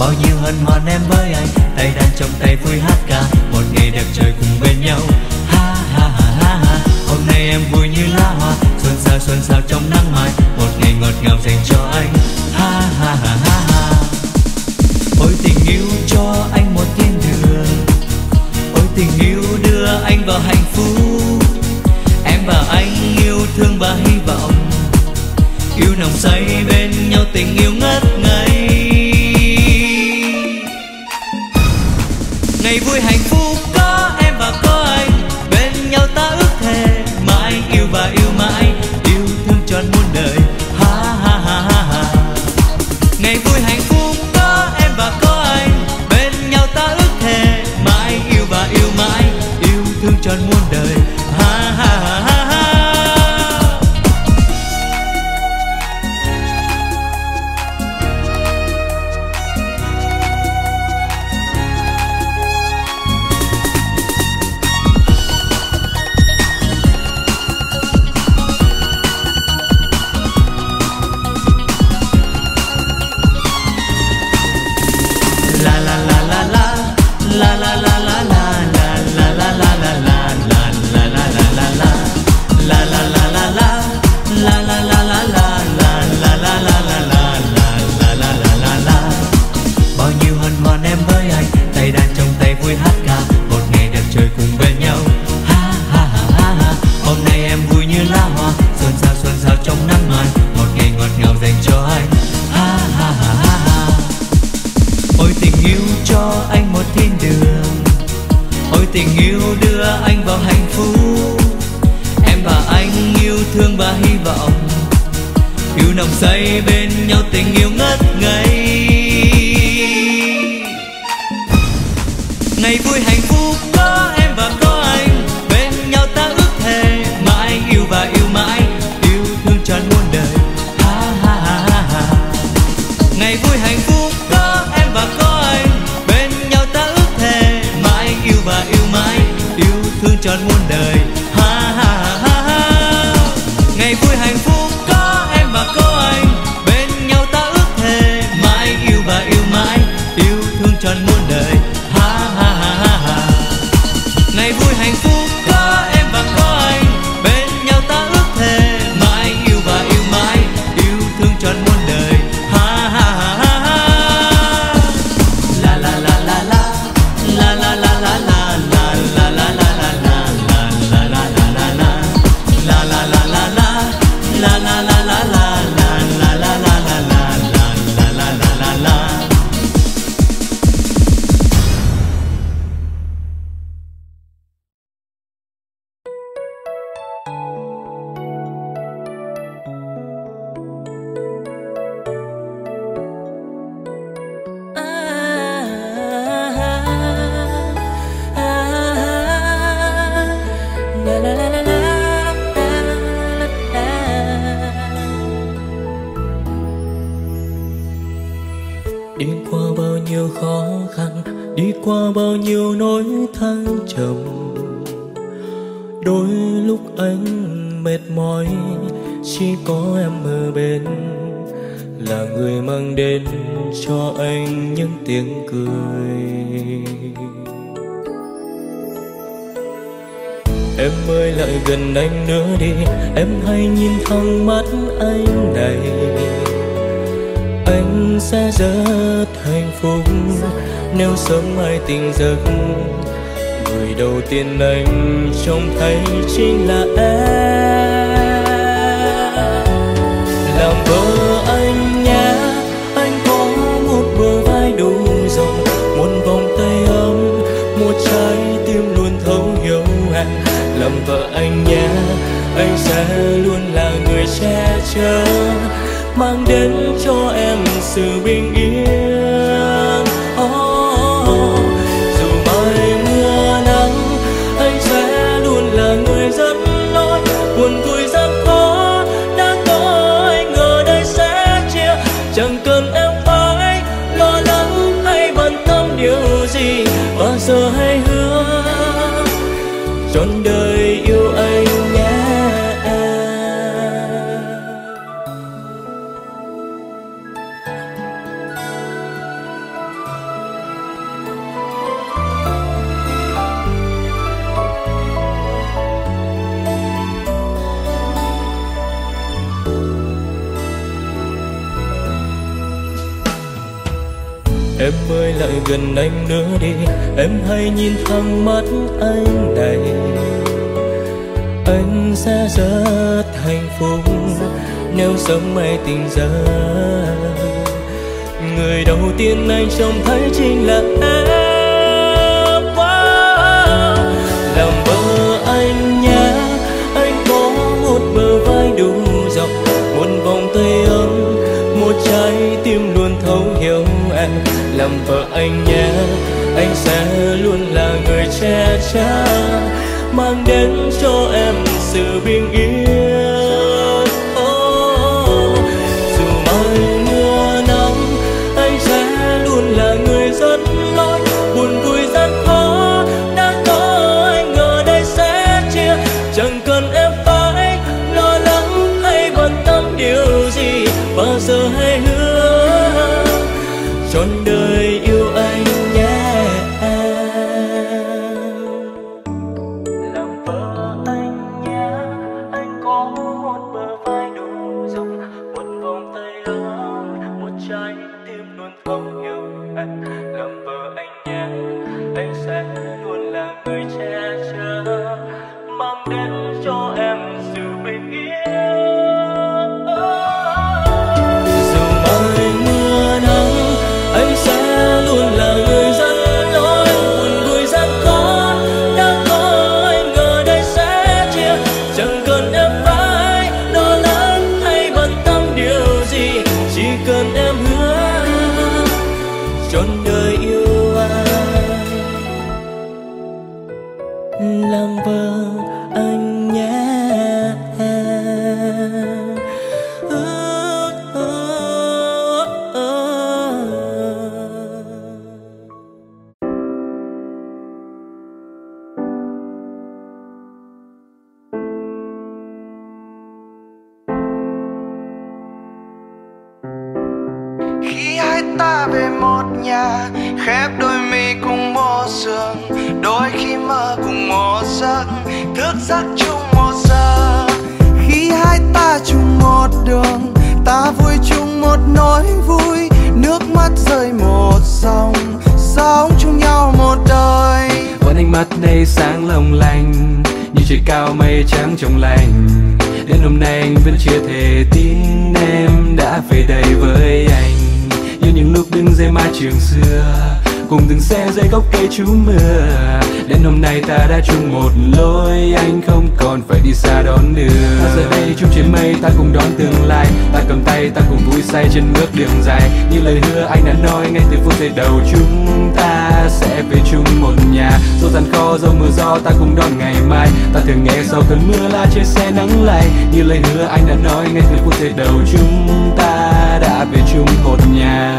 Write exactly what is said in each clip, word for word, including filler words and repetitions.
bao nhiêu hân hoan em với anh, tay đàn trong tay vui hát ca một ngày đẹp trời cùng bên nhau. Ha ha ha ha ha, hôm nay em vui như lá hoa, xuân sao xuân sao trong nắng mai, một ngày ngọt ngào dành cho anh. Ha ha ha ha ha, ôi tình yêu cho anh một thiên đường, ôi tình yêu đưa anh vào hạnh phúc. Em và anh yêu thương và hy vọng, yêu nồng say bên nhau, tình yêu ngất ngây. Ngày vui hạnh phúc có em và có anh, bên nhau ta ước thề mãi yêu và yêu mãi, yêu thương trọn muôn đời. Ha ha ha ha ha, ngày vui hạnh phúc có em và có anh, bên nhau ta ước thề mãi yêu và yêu mãi, yêu thương trọn muôn đời. Ha ha ha ha ha. Tình yêu đưa anh vào hạnh phúc, em và anh yêu thương và hy vọng, yêu nồng say bên nhau, tình yêu ngất ngây. Ngày vui hạnh phúc có em và có anh, bên nhau ta ước thề mãi yêu và yêu mãi, yêu thương trọn muôn đời. Ha ha ha ha ha, ngày vui hạnh phúc có em và có anh, bên nhau ta ước thề mãi yêu và yêu mãi, yêu thương trọn muôn đời. Ha ha ha ha, ngày vui hạnh phúc có em và có anh, bên nhau ta ước thề mãi yêu và yêu mãi, yêu thương trọn muôn đời. Ha ha ha ha ha, ngày vui hạnh phúc có em và có anh, bên nhau ta ước thề mãi yêu và yêu mãi, yêu thương trọn muôn đời. Ha ha ha ha ha, la la la la la la la la la la. Đi qua bao nhiêu khó khăn, đi qua bao nhiêu nỗi thăng trầm, đôi lúc anh mệt mỏi, chỉ có em ở bên, là người mang đến cho anh những tiếng cười. Em ơi lại gần anh nữa đi, em hãy nhìn thẳng mắt anh này, anh sẽ rất hạnh phúc nếu sớm mai tỉnh giấc, người đầu tiên anh trông thấy chính là em. Làm vợ anh nhé, anh có một bờ vai đủ rộng, một vòng tay ấm, một trái tim luôn thấu hiểu em. Làm vợ anh nhé, anh sẽ luôn là người che chở, mang đến cho em sự bình yên. Oh, oh. Dù mai mưa nắng, anh sẽ luôn là người dẫn lối, buồn vui gian khó đã có anh ở đây sẽ chia. Chẳng cần em phải lo lắng hay bận tâm điều gì, và giờ hãy hứa trọn đời yêu anh nhé. em mới lại gần anh nữa đi. Em hãy nhìn thẳng mắt anh này, anh sẽ rất hạnh phúc nếu sớm mai tình ra. Người đầu tiên anh trông thấy chính là em. Wow. Làm vợ anh nhé, anh có một bờ vai đủ rộng, một vòng tay ấm, một trái tim luôn thấu hiểu em. Làm vợ anh nhé, anh sẽ luôn là người che chở, mang đến cho em sự bình yên. Oh, dù mai mưa nắng, anh sẽ luôn là người dẫn lối. Buồn vui gian khó, đã có anh ở đây sẽ chia. Chẳng cần em phải lo lắng hay bận tâm điều gì, bao giờ hãy hứa trọn đời yêu anh nhé. Làm vợ anh nhé, anh có một bờ vai đủ rộng, một vòng tay ấm, một trái tim luôn thấu hiểu em. Làm vợ anh nhé, anh sẽ luôn là người che chở, mang đến cho em sự bình yên. Dù mai mưa nắng, anh sẽ luôn là người dẫn lối. Buồn vui gian khó, đã có anh ở đây sẽ chia. Chẳng cần em phải lo lắng hay bận tâm điều gì, chỉ cần em hứa trọn đời yêu anh. Làm vợ anh nhé. Khi hai ta về một nhà, khép đôi mi cùng một giường, đôi khi mơ cùng một giấc, thức giấc chung một giờ. Khi hai ta chung một đường, ta vui chung một nỗi vui, nước mắt rơi một dòng, sống chung nhau một đời. Vẫn ánh mắt đây sáng long lanh, như trời cao mây trắng trong lành. Đến hôm nay anh vẫn chưa thể tin em đã về đây với anh, như những lúc đứng dưới mái trường xưa, cùng từng xe dưới gốc cây trú mưa. Đến hôm nay ta đã chung một lối, anh không còn phải đi xa đón đưa. Ta giờ đây chung trên mây, ta cùng đón tương lai, ta cầm tay, ta cùng vui say trên bước đường dài. Như lời hứa anh đã nói ngay từ phút giây đầu, chúng ta sẽ về chung một nhà. Dẫu gian khó, dẫu mưa gió, ta cùng đón ngày mai. Ta thường nghe sau cơn mưa là trên xe nắng lay. Như lời hứa anh đã nói ngay từ phút giây đầu, chúng ta đã về chung một nhà.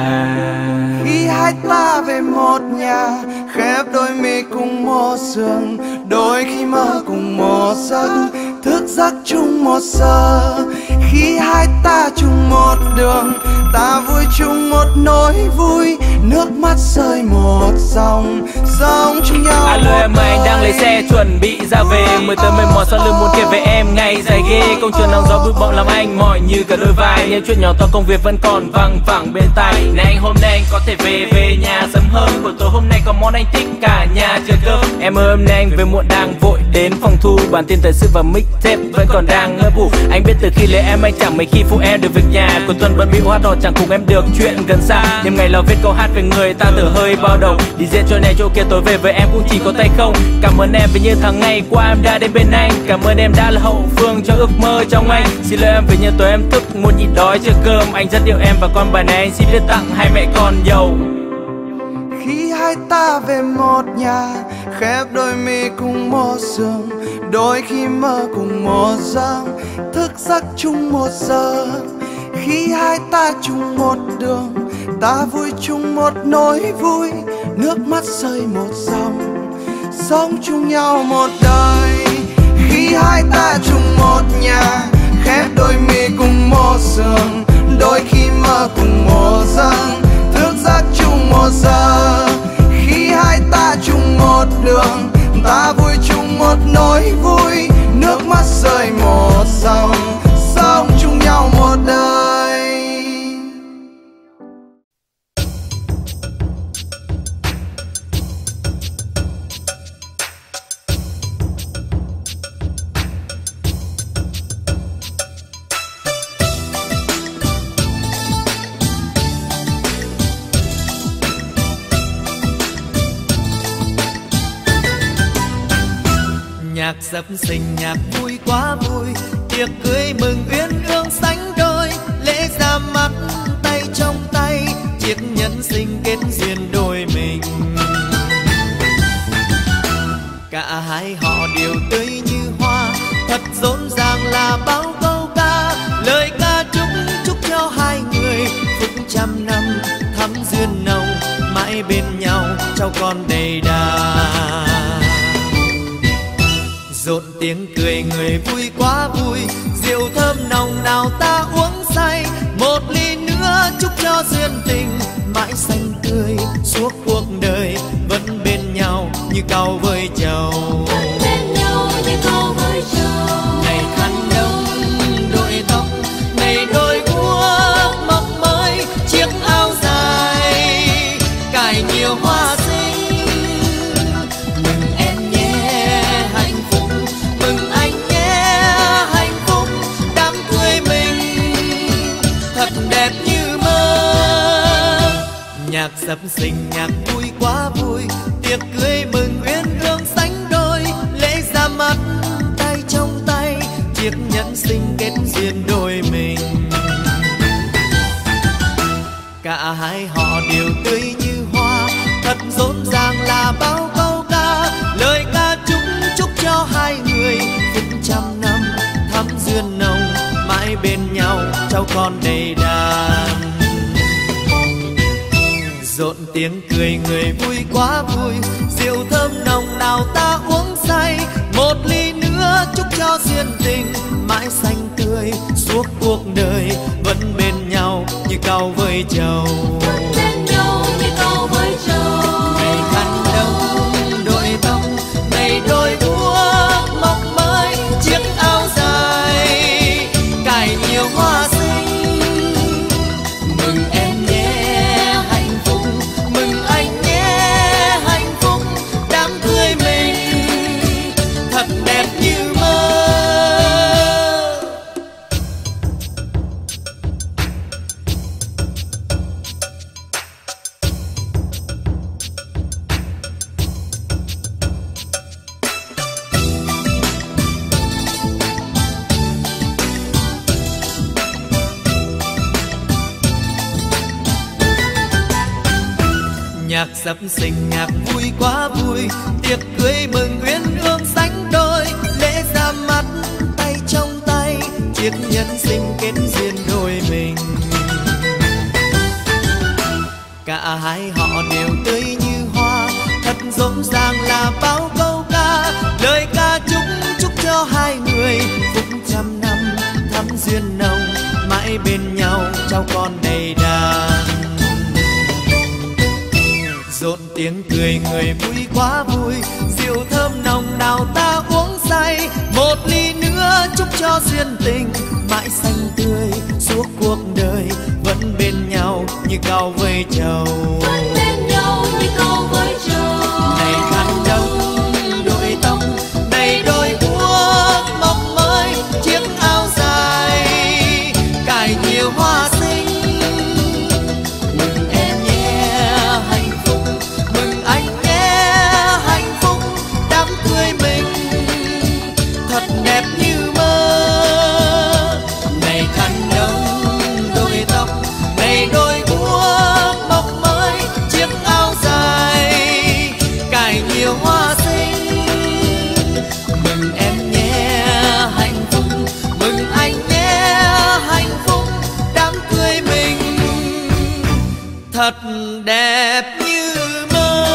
Khi hai ta về một nhà, khép đôi mi cùng một giường, đôi khi mơ cùng một giấc, thức giấc chung một giờ. Khi hai ta chung một đường, ta vui chung một nỗi vui, nước mắt rơi một dòng, sống chung nhau. Alo em ơi, anh đang lấy xe chuẩn bị ra về, mới tới mệt mỏi sau lưng muốn kể về em ngày dài ghê. Công trường nắng gió bụi bặm làm anh mỏi như cả đôi vai, những chuyện nhỏ to công việc vẫn còn văng vẳng bên tai. Này anh hôm nay anh có thể về về nhà sớm hơn, buổi tối hôm nay có món anh thích cả nhà chờ cơm. Em ơi hôm nay anh về muộn đang vội đến phòng thu, bản tin thời sự và mixtape vẫn còn đang ngơ vụ. Anh biết từ khi lấy em anh chẳng mấy khi phụ em được việc nhà, cuối tuần bận bịu hát hò chẳng cùng em được chuyện gần xa. Nhưng ngày lo viết câu hát về người ta từ hơi bao đầu, đi diễn chỗ này chỗ kia tối về với em cũng chỉ có tay không. Cảm ơn em vì như tháng ngày qua em đã đến bên anh, cảm ơn em đã là hậu phương cho ước mơ trong anh. Xin lỗi em vì như tối em thức muốn nhịn đói chờ cơm, anh rất yêu em và con bài này anh xin viết tặng hai mẹ con giàu. Khi hai ta về một nhà, khép đôi mi cùng một giường, đôi khi mơ cùng một giấc, thức giấc chung một giờ. Khi hai ta chung một đường, ta vui chung một nỗi vui, nước mắt rơi một dòng, sống chung nhau một đời. Khi hai ta chung một nhà, khép đôi mi cùng một giường, đôi khi mơ cùng một giấc, thức giấc chung một giờ. Khi hai ta chung một đường, ta vui chung một nỗi vui, nước mắt rơi một dòng, sống chung nhau một đời. Nhạc sập sình nhạc vui quá vui, tiệc cưới mừng uyên ương sánh đôi, lễ ra mắt tay trong tay, chiếc nhẫn sinh kết duyên đôi mình. Cả hai họ đều tươi như hoa, thật rộn ràng là bao câu ca, lời ca chúc chúc cho hai người phúc trăm năm thắm duyên nồng, mãi bên nhau cháu con đầy đà. Rộn tiếng cười người vui quá vui, rượu thơm nồng nào ta uống say, một ly nữa chúc cho duyên tình mãi xanh tươi suốt cuộc đời, vẫn bên nhau như cau với trầu. Ngày khăn đông đội tóc, ngày đôi guốc mọc mới, chiếc áo dài cài nhiều hoa xinh. Mừng em nhé hạnh phúc, mừng anh nhé hạnh phúc, đám cưới mình thật đẹp như mơ. Nhạc sập sình nhạc vui quá vui, tiệc cưới mừng uyên ương sánh đôi, lễ ra mắt tay trong tay, chiếc nhẫn sinh kết duyên đôi mình. Cả hai họ đều tươi như hoa, thật rộn ràng là bao câu ca, lời ca chúc chúc cho hai người phúc trăm năm thắm duyên nồng, mãi bên nhau cháu con đầy đàn. Rộn tiếng cười người vui quá vui, rượu thơm nồng nào ta uống say, một ly nữa chúc cho duyên tình mãi xanh tươi suốt cuộc đời, vẫn bên nhau như cau với trầu. Ngày khăn đông đội tóc, ngày đôi guốc mọc mới, chiếc áo dài cài nhiều hoa xinh. Mừng em nhé hạnh phúc, mừng anh nhé hạnh phúc, đám cưới mình thật đẹp như mơ. Nhạc sập sình nhạc vui quá vui, tiệc cưới mừng uyên ương sánh đôi, lễ ra mắt tay trong tay, chiếc nhẫn sinh kết duyên đôi mình. Cả hai họ đều tươi như hoa, thật rộn ràng là bao câu ca, lời ca chúc chúc cho hai người phúc trăm năm thắm duyên nồng, mãi bên nhau cháu con đầy đàn. Rộn tiếng cười người vui quá vui, rượu thơm nồng nào ta uống say, một ly nữa chúc cho duyên tình mãi xanh tươi suốt cuộc đời, vẫn bên nhau như cau với trầu. Ngày khăn đông đội tóc, ngày đôi guốc mọc mới, chiếc áo dài cài nhiều hoa xinh. Mừng em nhé hạnh phúc, mừng anh nhé hạnh phúc, đám cưới mình thật đẹp như mơ. Ngày khăn đông đôi tóc, ngày đôi guốc mọc mới, chiếc áo dài cài nhiều hoa xinh. Mừng em nhé hạnh phúc, mừng anh nhé hạnh phúc, đám cưới mình thật đẹp như mơ.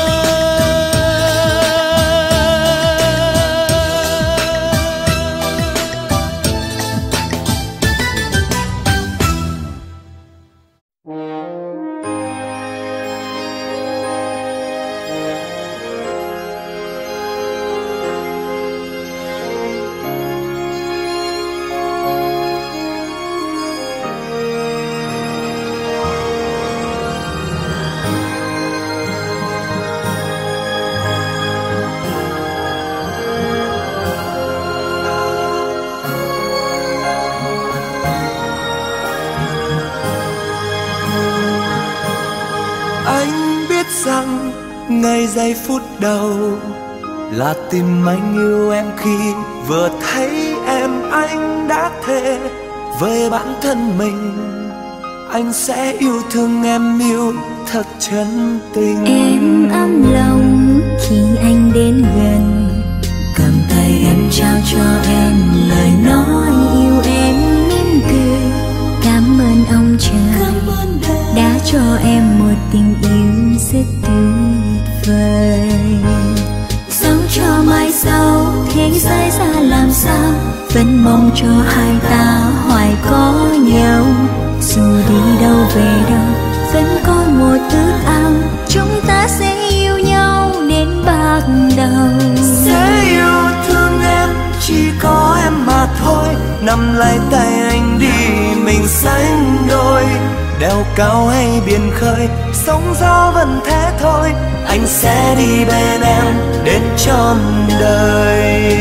Anh biết rằng ngày giây phút đầu là tìm anh yêu em khi vừa thấy em anh đã thề với bản thân mình anh sẽ yêu thương em yêu thật chân tình. Em ấm lòng khi anh đến gần, cầm tay em trao cho em lời nói yêu em mỉm cười. Cảm ơn ông trời đã cho em một tình yêu rất tuyệt vời. Sống cho mai sau thế giới ra làm sao, vẫn mong cho hai ta hoài có nhau. Dù đi đâu về đâu vẫn có một ước ao, chúng ta sẽ yêu nhau đến bạc đầu. Sẽ yêu thương em chỉ có em mà thôi, nắm lấy tay anh đi mình sánh đôi. Đèo cao hay biển khơi, sóng gió vẫn thế thôi, anh sẽ đi bên em đến trọn đời.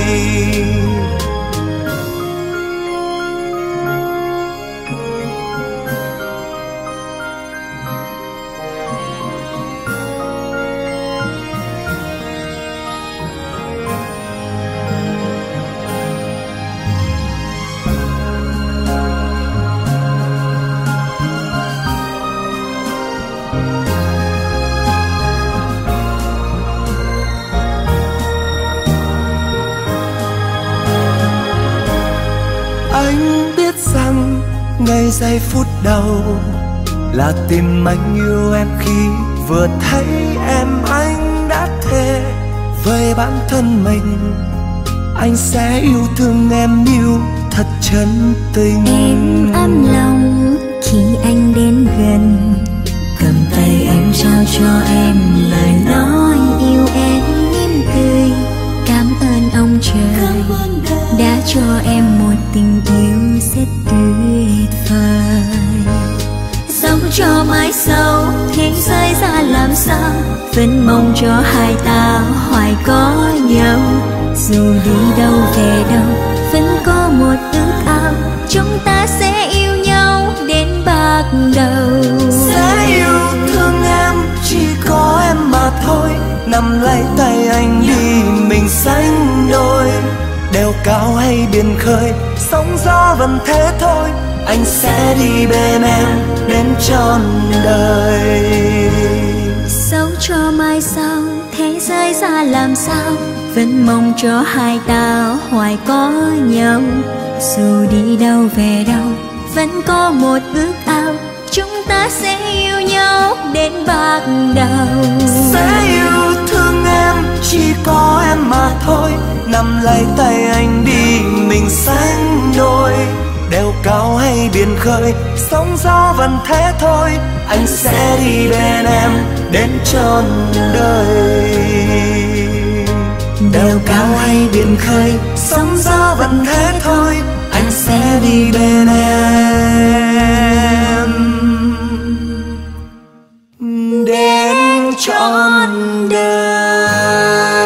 Anh biết rằng ngay giây phút đầu là tìm anh yêu em khi vừa thấy em anh đã thề với bản thân mình anh sẽ yêu thương em yêu thật chân tình. Em ấm lòng khi anh đến gần, cầm tay em trao cho em lời nói yêu em mỉm cười. Cảm ơn ông trời đã cho em một tình yêu rất tuyệt vời. Sống cho mai sau thế giới ra làm sao, vẫn mong cho hai ta hoài có nhau. Dù đi đâu về đâu vẫn có một ước ao, chúng ta sẽ yêu nhau đến bạc đầu. Sẽ yêu thương em chỉ có em mà thôi, nắm lấy tay anh đi mình sánh đôi. Đèo cao hay biển khơi, sóng gió vẫn thế thôi, anh sẽ đi bên em đến trọn đời. Sống cho mai sau thế giới ra làm sao, vẫn mong cho hai ta hoài có nhau. Dù đi đâu về đâu vẫn có một ước ao, chúng ta sẽ yêu nhau đến bạc đầu. Sẽ yêu thương em chỉ có em mà thôi, nắm lấy tay anh đi mình sánh đôi. Đèo cao hay biển khơi, sóng gió vẫn thế thôi, anh sẽ đi bên em đến trọn đời. Đèo cao hay biển khơi, sóng gió vẫn thế thôi, anh sẽ đi bên em đến trọn đời.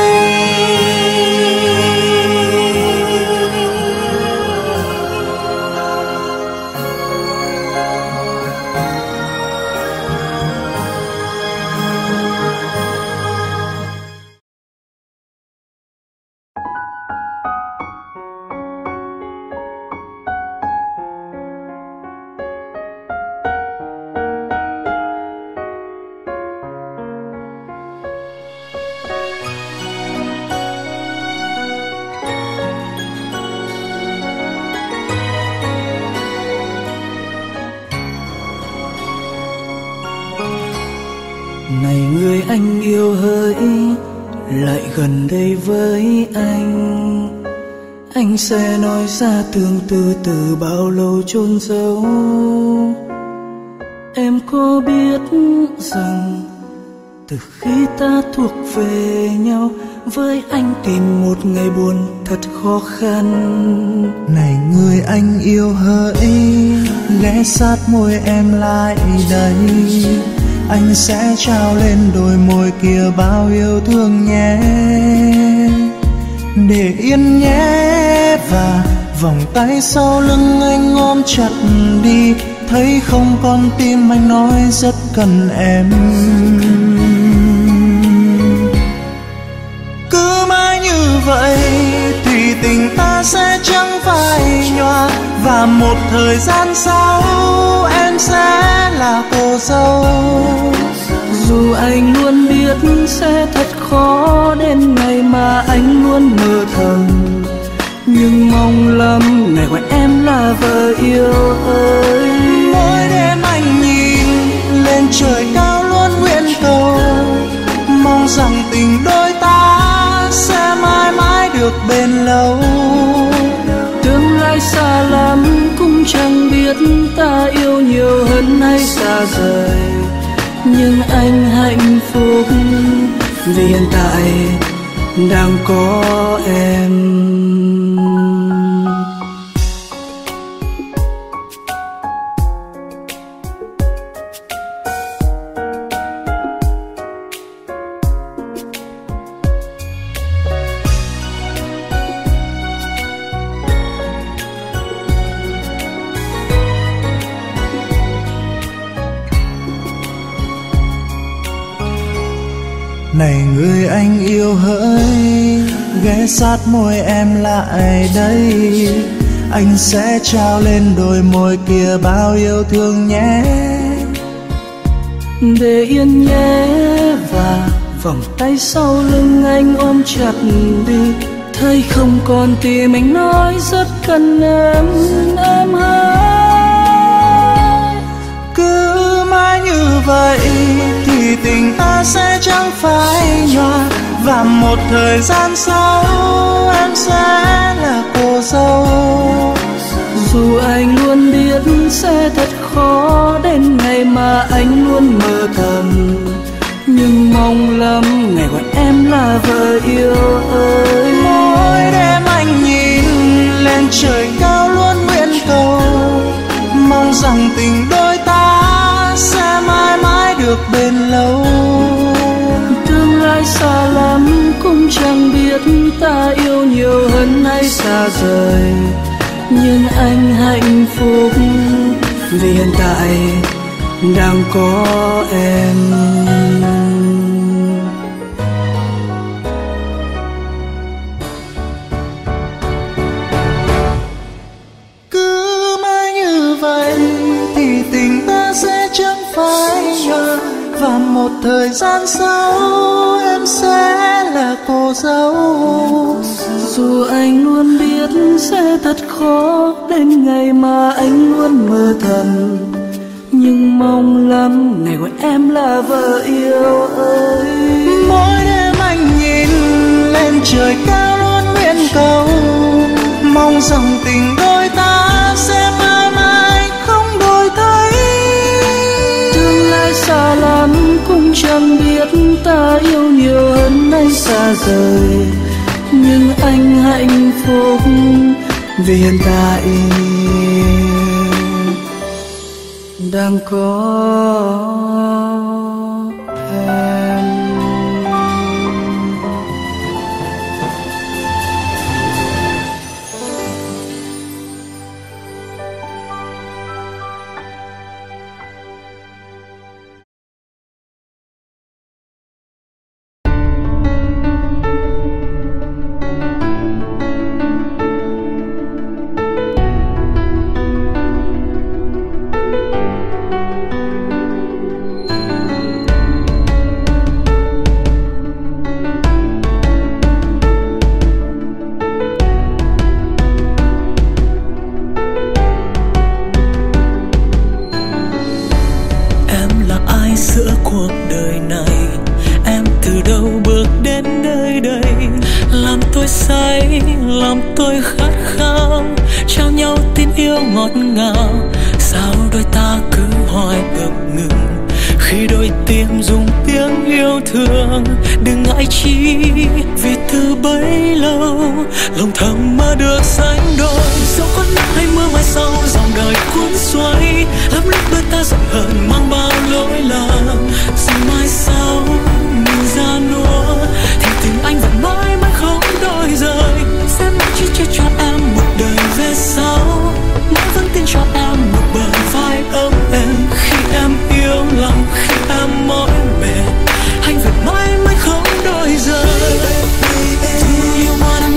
Này người anh yêu hỡi, lại gần đây với anh. Anh sẽ nói ra tương tư từ bao lâu chôn giấu. Em có biết rằng từ khi ta thuộc về nhau, với anh tìm một ngày buồn thật khó khăn. Này người anh yêu hỡi, ghé sát môi em lại đây. Anh sẽ trao lên đôi môi kia bao yêu thương nhé. Để yên nhé, và vòng tay sau lưng anh ôm chặt đi. Thấy không con tim anh nói rất cần em. vậy thì tình ta sẽ chẳng phai nhòa, và một thời gian sau em sẽ là cô dâu. Dù anh luôn biết sẽ thật khó đến ngày mà anh luôn mơ thầm, nhưng mong lắm ngày gọi em là vợ yêu ơi. Mỗi đêm anh nhìn lên trời cao luôn nguyện cầu, mong rằng tình đôi ta sẽ mãi mãi được bền lâu. Tương lai xa lắm cũng chẳng biết ta yêu nhiều hơn hay xa rời, nhưng anh hạnh phúc vì hiện tại đang có em. Này người anh yêu hỡi, ghé sát môi em lại đây, anh sẽ trao lên đôi môi kia bao yêu thương nhé. Để yên nhé, và vòng tay sau lưng anh ôm chặt đi, thấy không còn tim anh nói rất cần em, em hỡi. Cứ mãi như vậy thì tình ta sẽ chẳng phai nhòa, và một thời gian sau em sẽ là cô dâu. Dù anh luôn biết sẽ thật khó đến ngày mà anh luôn mơ thầm, nhưng mong lắm ngày gọi em là vợ yêu ơi. Mỗi đêm anh nhìn lên trời cao luôn nguyện cầu, mong rằng tình đôi ta sẽ mãi mãi được bền lâu. Tương lai xa lắm cũng chẳng biết ta yêu nhiều hơn hay xa rời, nhưng anh hạnh phúc vì hiện tại đang có em. Cứ mãi như vậy thì tình ta sẽ chẳng phai nhòa, và một thời gian sau em sẽ là cô dâu. Dù anh luôn biết sẽ thật khó đến ngày mà anh luôn mơ thầm, nhưng mong lắm ngày gọi em là vợ yêu ơi. Mỗi đêm anh nhìn lên trời cao luôn nguyện cầu, mong rằng tình đôi ta sẽ mãi mãi không đổi thay. Tương lai xa lắm cũng chẳng biết ta yêu nhiều hơn hay xa rời, nhưng anh hạnh phúc vì hiện tại đang có em. Giữa cuộc đời này em từ đâu bước đến nơi đây, làm tôi say, làm tôi khát khao, trao nhau tin yêu ngọt ngào. Sao đôi ta cứ hoài ngập ngừng khi đôi tim dùng tiếng yêu thương? Đừng ngại chi vì từ bấy lâu lòng thầm mơ được sánh đôi. Dẫu có nắng hay mưa mai sau dòng đời cuốn xoay, lắm lúc đôi ta giận hờn mang bao lỗi lầm. Rồi mai sau mình ra nua thì tình anh vẫn mãi mãi không đổi rời. Sẽ mãi chỉ chia cho em một đời về sau, mãi vẫn tin cho em một bờ vai ấm êm. Khi em yêu lòng, khi em mỏi mệt, anh vẫn mãi mãi không đổi rời. Do you wanna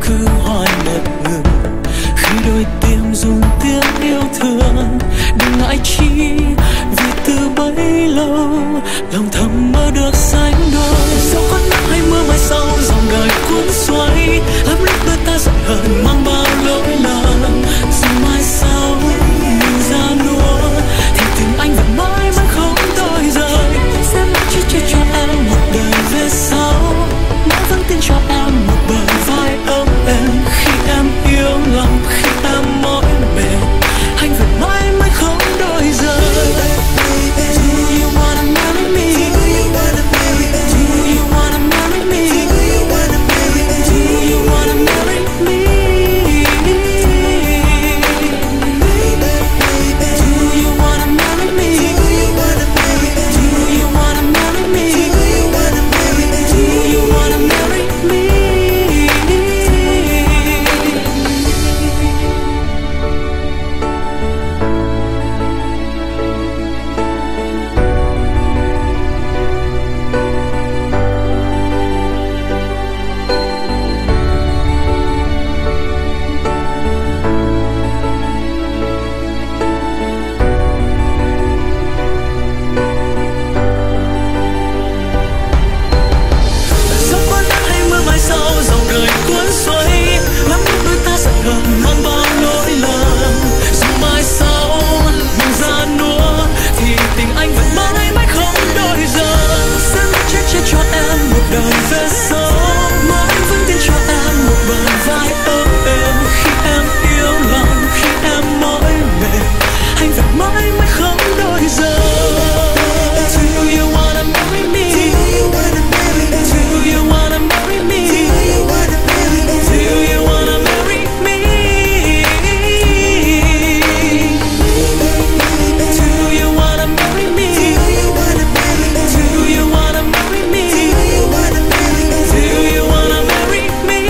cứ hoài ngập ngừng khi đôi tim dùng tiếng yêu thương. Đừng ngại chi vì từ bấy lâu lòng thầm mơ được sánh đôi. Dẫu có nắng hay mưa mai sau dòng đời cuốn xoay, lắm lúc đôi ta giận hờn mang bao lỗi lầm. Rồi mai sau mình ra nua thì tình anh vẫn mãi mãi không đổi rời. Sẽ mãi chia chia cho em một đời về sau, mãi vẫn tin cho em một bờ vai ấm êm. Khi em yêu lòng, khi em mỏi mệt, anh vẫn mãi mãi không đổi rời. Do you wanna marry me? Do you wanna marry me? Do you wanna marry me? Do you wanna marry me? Do you wanna marry me? Do you wanna marry me? Do you wanna marry me? Do you wanna marry me? Do you wanna marry me? Do you wanna marry me? Dẫu có nắng hay mưa mai sau dòng đời cuốn xoay, lắm lúc đôi ta giận hờn mang bao lỗi lầm. Dù mai sau mình ra nua thì tình anh vẫn mãi mãi không đổi rời. Sẽ mãi che chở cho em một đời về sau, mãi vẫn tin cho em một bờ vai ấm êm. Khi em yêu lòng, khi em mỏi mệt, anh vẫn mãi mãi không đổi rời. Do you wanna marry me? Do you wanna marry me? Do you wanna marry me? Do you wanna marry me? Do you wanna marry me? Do you wanna marry me? Do you wanna marry me? Do you wanna marry me? Do you wanna marry me? Do you wanna marry me?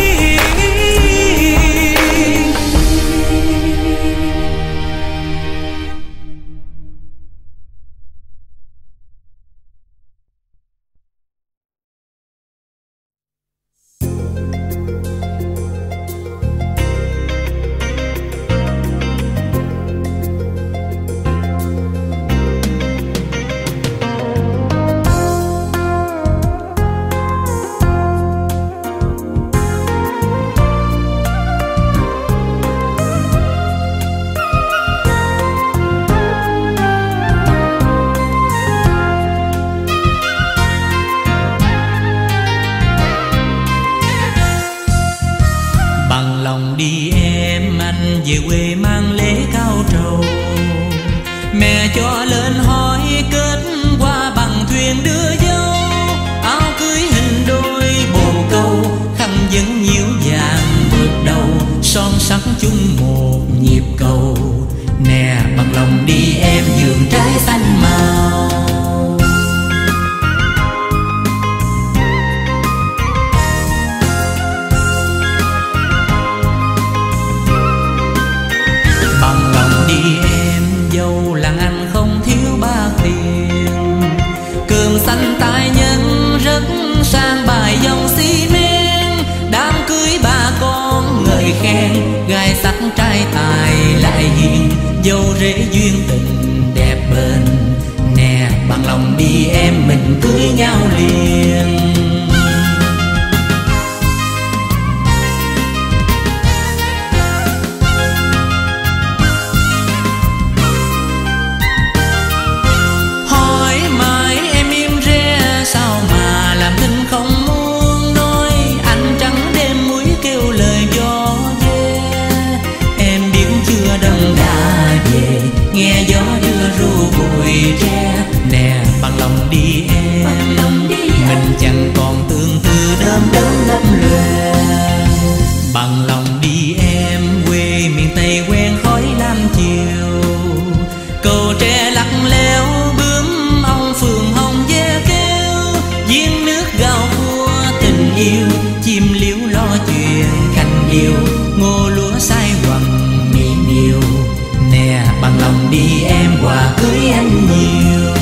Bằng lòng đi em, anh về quê mang lễ cao trầu. Mẹ cho lên hỏi kết qua bằng thuyền đưa dâu. Áo cưới hình đôi bồ câu, khăn vấn nhiễu vàng vượt đầu. Son sắc chung một nhịp cầu. Nè bằng lòng đi em vườn trái xanh màu. Bằng lòng đi em, dâu làng anh không thiếu bạc tiền. Cơm xanh tài nhân rất sang bài dòng xi men. Đám cưới ba con ngợi khen, gai sắc trai tài lại hiền. Dâu rể duyên tình đẹp bền. Nè bằng lòng đi em, mình cưới nhau liền. Hỏi mãi em im re, sao mà làm thinh không muốn nói. Anh trắng đêm muối kêu lời gió ve. Em biết chưa đông đã về, nghe gió đưa ru bụi tre. Nè bằng lòng đi em, mình chẳng còn tương tư đơm đớm lắm lề. Bằng lòng đi em, quê miền Tây quen khói lam chiều. Cầu tre lắc léo bướm ong phượng hồng ve kêu. Giếng nước gạo khua tình yêu, chim liễu lo chuyện khanh yêu. Ngô lúa sai quằn mỹ miều. Nè bằng lòng đi em, quà cưới anh nhiều.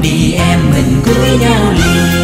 đi em mình cúi đầu liền.